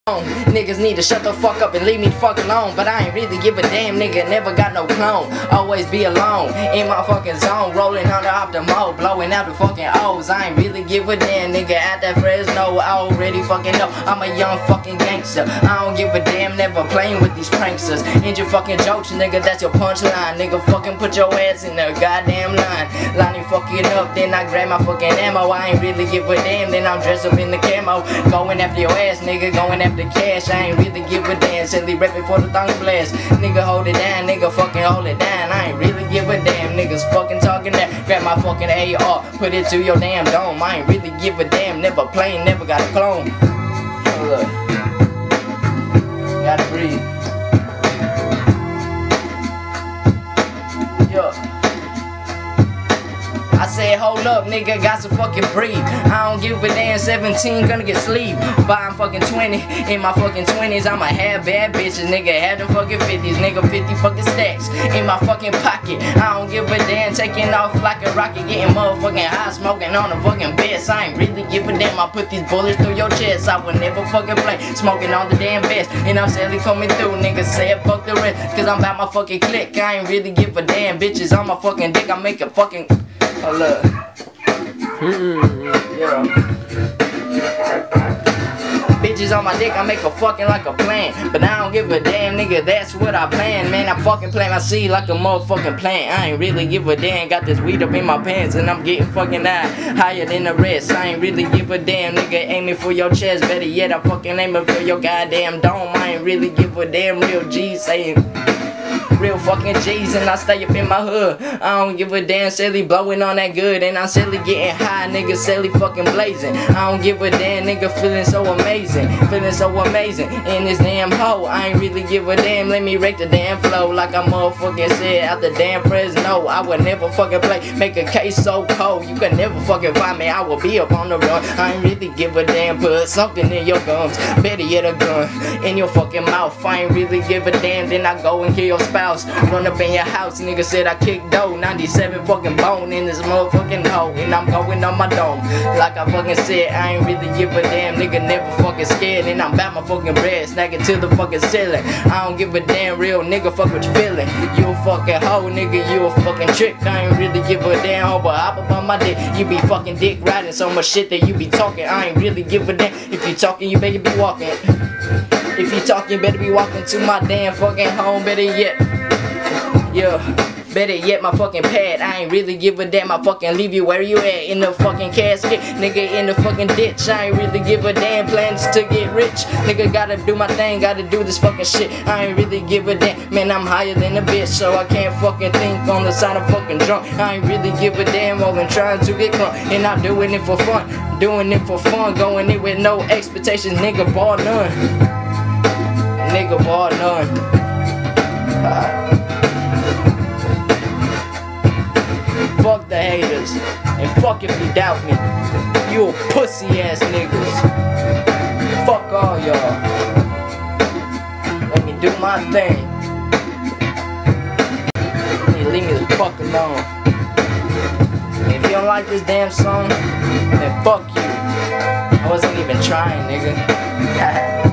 Niggas need to shut the fuck up and leave me the fuck alone. But I ain't really give a damn, nigga, never got no clone. Always be alone, in my fucking zone. Rolling on the optimal, blowing out the fucking O's. I ain't really give a damn, nigga, at that Fresno. I already fucking know, I'm a young fucking gangster. I don't give a damn, never playing with these pranksters. End your fucking jokes, nigga, that's your punchline. Nigga, fucking put your ass in the goddamn line. Line you fucking up, then I grab my fucking ammo. I ain't really give a damn, then I'm dressed up in the camo. Going after your ass, nigga, going after the cash. I ain't really give a damn. Silly rapping for the thong blast. Nigga hold it down, nigga fucking hold it down. I ain't really give a damn. Niggas fucking talking that. Grab my fucking AR, put it to your damn dome. I ain't really give a damn. Never playing, never got a clone. Hold up. Gotta breathe. Yo. I said, hold up, nigga, got to fucking breathe. I don't give a damn, 17, gonna get sleep. But I'm fucking 20, in my fucking 20s, I'ma have bad bitches. Nigga, have them fucking 50s, nigga, 50 fucking stacks in my fucking pocket. I don't give a damn, taking off like a rocket, getting motherfucking high, smoking on the fucking best. I ain't really give a damn, I put these bullets through your chest. I would never fucking play, smoking on the damn best. And I'm sadly coming through, nigga, said fuck the rest. Cause I'm about my fucking click, I ain't really give a damn. Bitches on my fucking dick, I make a fucking... Oh look. Yeah. Bitches on my dick, I make a fucking like a plan. But I don't give a damn, nigga, that's what I plan. Man, I fucking plant my seed like a motherfucking plant. I ain't really give a damn, got this weed up in my pants. And I'm getting fucking higher than the rest. I ain't really give a damn, nigga, aiming for your chest. Better yet, I'm fucking aiming for your goddamn dome. I ain't really give a damn, real G saying real fucking G's, and I stay up in my hood. I don't give a damn, silly blowing on that good. And I'm silly getting high, nigga, silly fucking blazing. I don't give a damn, nigga, feeling so amazing. Feeling so amazing in this damn hole. I ain't really give a damn, let me rake the damn flow. Like I motherfucking said out the damn Fresno. I would never fucking play, make a case so cold. You can never fucking find me, I will be up on the run. I ain't really give a damn, put something in your gums. Better yet, a gun in your fucking mouth. I ain't really give a damn, then I go and kill your spouse. Run up in your house, nigga said I kick dough. 97 fucking bone in this motherfucking hole. And I'm going on my dome. Like I fucking said, I ain't really give a damn, nigga, never fucking scared. And I'm about my fucking bread, snagging to the fucking ceiling. I don't give a damn, real nigga, fuck what you feeling. You a fucking hoe, nigga, you a fucking trick. I ain't really give a damn, hoe, but hop up on my dick. You be fucking dick riding so much shit that you be talking. I ain't really give a damn. If you talking, you better be walking. If you talking, better be walking to my damn fucking home. Better yet, yeah, better yet, my fucking pad. I ain't really give a damn, I fucking leave you where you at. In the fucking casket, nigga, in the fucking ditch. I ain't really give a damn, plans to get rich. Nigga, gotta do my thing, gotta do this fucking shit. I ain't really give a damn, man, I'm higher than a bitch. So I can't fucking think on the side of fucking drunk. I ain't really give a damn, more than trying to get crunk. And I'm doing it for fun, doing it for fun. Going in with no expectations, nigga, bar none. Nigga, bar none. Fuck the haters, and fuck if you doubt me. You a pussy ass niggas. Fuck all y'all. Let me do my thing. You leave me the fuck alone. And if you don't like this damn song, then fuck you. I wasn't even trying, nigga.